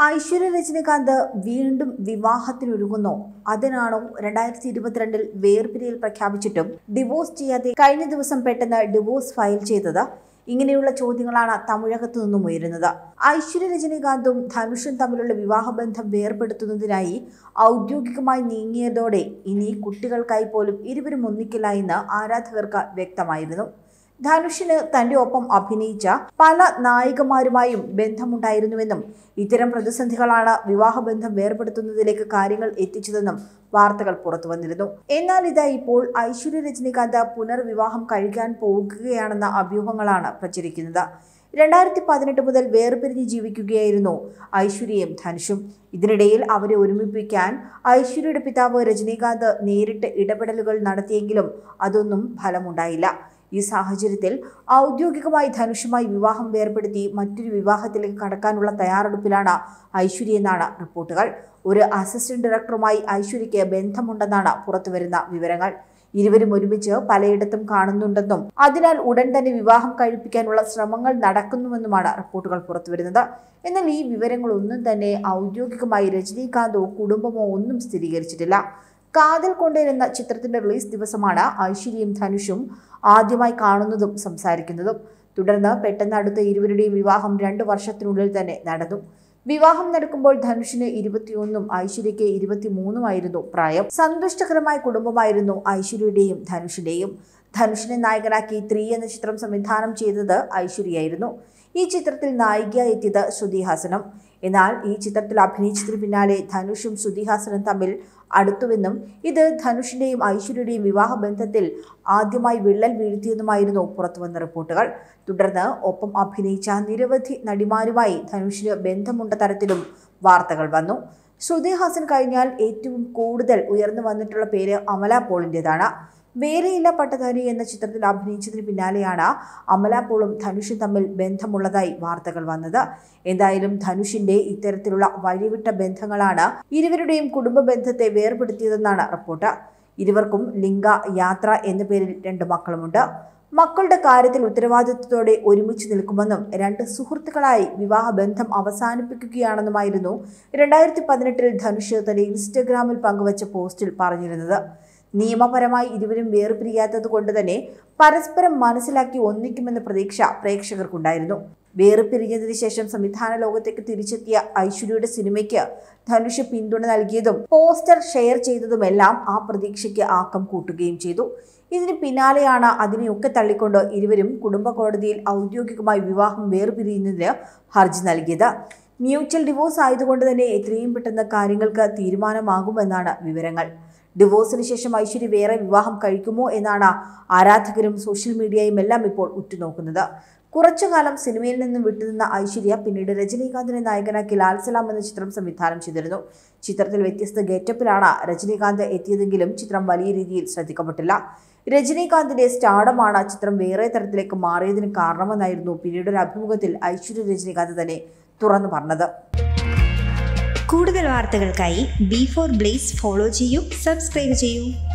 ഐശ്വര്യ രജനികാന്ത് വീണ്ടും വിവാഹത്തിനൊരുങ്ങുന്നു. അതിനാണോ 2022 വേർപിരിയൽ പ്രഖ്യാപിച്ചിട്ടും ഡിവോഴ്സ് ചെയ്യാതെ കഴിഞ്ഞ ദിവസം പെട്ടെന്ന് ഡിവോഴ്സ് ഫയൽ ചെയ്തത്? ഇങ്ങനെയുള്ള ചോദ്യങ്ങളാണ് തമിഴകത്തു നിന്നും ഉയരുന്നത്. ഐശ്വര്യ രജനികാന്തും ധനുഷും തമ്മിലുള്ള വിവാഹബന്ധം വേർപെടുത്തുന്നതിനായി ഔദ്യോഗികമായി നീങ്ങിയതോടെ ഇനി കുട്ടികൾക്കായി പോലും ഇരുവരും ഒന്നിക്കില്ല എന്ന് ആരാധകർക്ക് വ്യക്തമായിരുന്നു. ധനുഷിന് തന്റെ ഒപ്പം അഭിനയിച്ച പല നായികമാരുമായും ബന്ധമുണ്ടായിരുന്നുവെന്നും ഇത്തരം പ്രതിസന്ധികളാണ് വിവാഹബന്ധം വേർപെടുത്തുന്നതിലേക്ക് കാര്യങ്ങൾ എത്തിച്ചതെന്നും വാർത്തകൾ പുറത്തു വന്നിരുന്നു. എന്നാൽ ഇതാ ഇപ്പോൾ ഐശ്വര്യ രജനികാന്ത് പുനർവിവാഹം കഴിക്കാൻ പോകുകയാണെന്ന അഭ്യൂഹങ്ങളാണ് പ്രചരിക്കുന്നത്. 2018 മുതൽ വേർപിരിഞ്ഞ് ജീവിക്കുകയായിരുന്നു ഐശ്വര്യയും ധനുഷും. ഇതിനിടയിൽ അവരെ ഒരുമിപ്പിക്കാൻ ഐശ്വര്യയുടെ പിതാവ് രജനികാന്ത് നേരിട്ട് ഇടപെടലുകൾ നടത്തിയെങ്കിലും അതൊന്നും ഫലമുണ്ടായില്ല. ഈ സാഹചര്യത്തിൽ ഔദ്യോഗികമായി ധനുഷുമായി വിവാഹം വേർപെടുത്തി മറ്റൊരു വിവാഹത്തിലേക്ക് കടക്കാനുള്ള തയ്യാറെടുപ്പിലാണ് ഐശ്വര്യ എന്നാണ് റിപ്പോർട്ടുകൾ. ഒരു അസിസ്റ്റന്റ് ഡയറക്ടറുമായി ഐശ്വര്യയ്ക്ക് ബന്ധമുണ്ടെന്നാണ് പുറത്തുവരുന്ന വിവരങ്ങൾ. ഇരുവരും ഒരുമിച്ച് പലയിടത്തും കാണുന്നുണ്ടെന്നും അതിനാൽ ഉടൻ തന്നെ വിവാഹം കഴിപ്പിക്കാനുള്ള ശ്രമങ്ങൾ നടക്കുന്നുവെന്നുമാണ് റിപ്പോർട്ടുകൾ പുറത്തുവരുന്നത്. എന്നാൽ ഈ വിവരങ്ങളൊന്നും തന്നെ ഔദ്യോഗികമായി രജനീകാന്തോ കുടുംബമോ ഒന്നും സ്ഥിരീകരിച്ചിട്ടില്ല. കാതൽ കൊണ്ടേൻ എന്ന ചിത്രത്തിന്റെ റിലീസ് ദിവസമാണ് ഐശ്വര്യയും ധനുഷും ആദ്യമായി കാണുന്നതും സംസാരിക്കുന്നതും. തുടർന്ന് പെട്ടെന്ന് അടുത്ത ഇരുവരുടെയും വിവാഹം 2 വർഷത്തിനുള്ളിൽ തന്നെ നടന്നു. വിവാഹം നടക്കുമ്പോൾ ധനുഷിന് 21 ഐശ്വര്യയ്ക്ക് 23 പ്രായം. സന്തുഷ്ടകരമായ കുടുംബമായിരുന്നു ഐശ്വര്യയുടെയും ധനുഷിന്റെയും. ധനുഷിനെ നായകനാക്കി 3 എന്ന ചിത്രം സംവിധാനം ചെയ്തത് ഐശ്വര്യയായിരുന്നു. ഈ ചിത്രത്തിൽ നായികയായി എത്തിയത് ശ്രുതി ഹാസനും. എന്നാൽ ഈ ചിത്രത്തിൽ അഭിനയിച്ചതിന് പിന്നാലെ ധനുഷും ശ്രുതി ഹാസനും തമ്മിൽ അടുത്തുവെന്നും ഇത് ധനുഷിന്റെയും ഐശ്വര്യയുടെയും വിവാഹ ബന്ധത്തിൽ ആദ്യമായി വിള്ളൽ വീഴ്ത്തിയെന്നുമായിരുന്നു പുറത്തുവന്ന റിപ്പോർട്ടുകൾ. തുടർന്ന് ഒപ്പം അഭിനയിച്ച നിരവധി നടിമാരുമായി ധനുഷിന് ബന്ധമുണ്ട തരത്തിലും വാർത്തകൾ വന്നു. ശ്രുതി ഹാസൻ കഴിഞ്ഞാൽ ഏറ്റവും കൂടുതൽ ഉയർന്നു വന്നിട്ടുള്ള പേര് അമല പോളിൻ്റെതാണ്. വേറെയില്ല പട്ടധാരി എന്ന ചിത്രത്തിൽ അഭിനയിച്ചതിന് പിന്നാലെയാണ് അമല പോളും ധനുഷും തമ്മിൽ ബന്ധമുള്ളതായി വാർത്തകൾ വന്നത്. എന്തായാലും ധനുഷിന്റെ ഇത്തരത്തിലുള്ള വഴിവിട്ട ബന്ധങ്ങളാണ് ഇരുവരുടെയും കുടുംബ ബന്ധത്തെ വേർപെടുത്തിയതെന്നാണ് റിപ്പോർട്ട്. ഇരുവർക്കും ലിംഗ യാത്ര എന്ന പേരിൽ 2 മക്കളുമുണ്ട്. മക്കളുടെ കാര്യത്തിൽ ഉത്തരവാദിത്വത്തോടെ ഒരുമിച്ച് നിൽക്കുമെന്നും 2 സുഹൃത്തുക്കളായി വിവാഹ ബന്ധം അവസാനിപ്പിക്കുകയാണെന്നുമായിരുന്നു 2018 ധനുഷ് തന്റെ ഇൻസ്റ്റഗ്രാമിൽ പങ്കുവച്ച പോസ്റ്റിൽ പറഞ്ഞിരുന്നത്. നിയമപരമായി ഇരുവരും വേർപിരിയാത്തത് കൊണ്ട് തന്നെ പരസ്പരം മനസ്സിലാക്കി ഒന്നിക്കുമെന്ന പ്രതീക്ഷ പ്രേക്ഷകർക്കുണ്ടായിരുന്നു. വേർപിരിഞ്ഞതിന് ശേഷം സംവിധാന ലോകത്തേക്ക് തിരിച്ചെത്തിയ ഐശ്വര്യയുടെ സിനിമയ്ക്ക് ധനുഷ് പിന്തുണ നൽകിയതും പോസ്റ്റർ ഷെയർ ചെയ്തതുമെല്ലാം ആ പ്രതീക്ഷയ്ക്ക് ആക്കം കൂട്ടുകയും ചെയ്തു. ഇതിന് പിന്നാലെയാണ് അതിനെയൊക്കെ തള്ളിക്കൊണ്ട് ഇരുവരും കുടുംബ കോടതിയിൽ ഔദ്യോഗികമായി വിവാഹം വേർപിരിയുന്നതിന് ഹർജി നൽകിയത്. മ്യൂച്വൽ ഡിവോഴ്സ് ആയതുകൊണ്ട് തന്നെ എത്രയും പെട്ടെന്ന് കാര്യങ്ങൾക്ക് തീരുമാനമാകുമെന്നാണ് വിവരങ്ങൾ. ഡിവോഴ്സിന് ശേഷം ഐശ്വര്യ വേറെ വിവാഹം കഴിക്കുമോ എന്നാണ് ആരാധകരും സോഷ്യൽ മീഡിയയും എല്ലാം ഇപ്പോൾ ഉറ്റുനോക്കുന്നത്. കുറച്ചുകാലം സിനിമയിൽ നിന്നും വിട്ടുനിന്ന ഐശ്വര്യ പിന്നീട് രജനീകാന്തിനെ നായകനാക്കി ലാൽ സലാം എന്ന ചിത്രം സംവിധാനം ചെയ്തിരുന്നു. ചിത്രത്തിൽ വ്യത്യസ്ത ഗെറ്റപ്പിലാണ് രജനീകാന്ത് എത്തിയതെങ്കിലും ചിത്രം വലിയ രീതിയിൽ ശ്രദ്ധിക്കപ്പെട്ടില്ല. രജനീകാന്തിന്റെ സ്റ്റാർഡമാണ് ചിത്രം വേറെ തരത്തിലേക്ക് മാറിയതിന് കാരണമെന്നായിരുന്നു പിന്നീടൊരു അഭിമുഖത്തിൽ ഐശ്വര്യ രജനീകാന്ത് തന്നെ തുറന്നു പറഞ്ഞത്. കൂടുതൽ വാർത്തകൾക്കായി B4 Blaze ഫോളോ ചെയ്യൂ, സബ്സ്ക്രൈബ് ചെയ്യൂ.